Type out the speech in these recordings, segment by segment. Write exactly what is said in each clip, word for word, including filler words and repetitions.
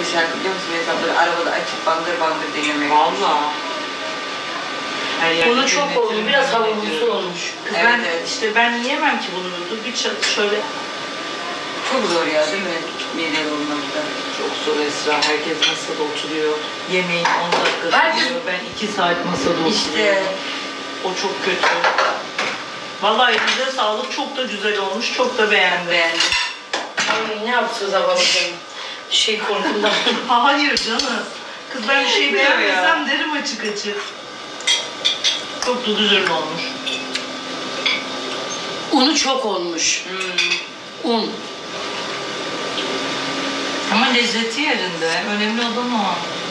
şarkı biliyor musun? Mesela böyle arabada açıp bangır bangır dinlemek. Valla. Bunu çok oldu. Biraz havuzlu olmuş. Kız Evet, ben evet. işte ben yiyemem ki bunu. Dur bir ç- şöyle. Çok zor ya değil mi? Mideli olmakta. Çok zor Esra. Herkes masada oturuyor. Yemeğin on dakika Herkes- sürüyor. Ben iki saat masada oturuyorum. İşte. O çok kötü. Vallahi elinize sağlık. Çok da güzel olmuş. Çok da beğendim. Beğendim. Ay ne yaptınız havalı canım? Şey korkumdan. Hayır canım. Kız ben bir şey Biliyor ya. beğenmesem derim açık açık. Çok da güzel olmuş. Unu çok olmuş. Hmm. Un. Ama lezzeti yerinde. Önemli olan o.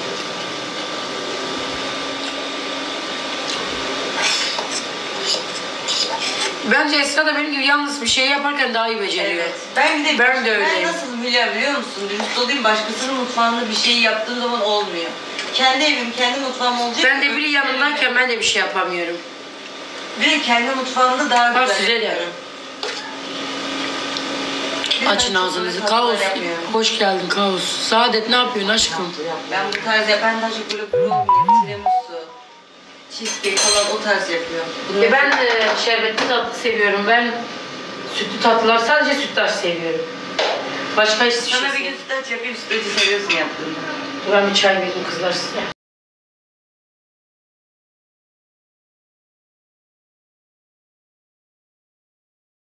Bence Esra da benim gibi yalnız bir şey yaparken daha iyi beceriyor. Evet. Ben bir de Ben de öyleyim. Ben nasıl Hülya biliyor musun? Dürüst olayım, başkasının mutfağında bir şey yaptığım zaman olmuyor. Kendi evim, kendi mutfağım olacak. Ben de biri yanımdayken ben de bir şey yapamıyorum. Bir de kendi mutfağımda daha Bak güzel size de. yapıyorum. Bir de Açın ben çok ağzınızı. böyle Kaos. tatlılar yapmıyorum. Hoş geldin Kaos. Saadet ne yapıyorsun aşkım? Ben bu tarz yap, ben daha çok böyle brownie, tiramisu, cheesecake falan o tarz yapıyorum. E ben de şerbetli tatlı seviyorum. Ben sütlü tatlılar sadece sütlaç seviyorum. Başka hiçbir şey Sana bir gün sevmiyorum. sütlaç yapayım, sütlacı seviyorsun yaptığını. Ben bir çay vereyim kızlar size.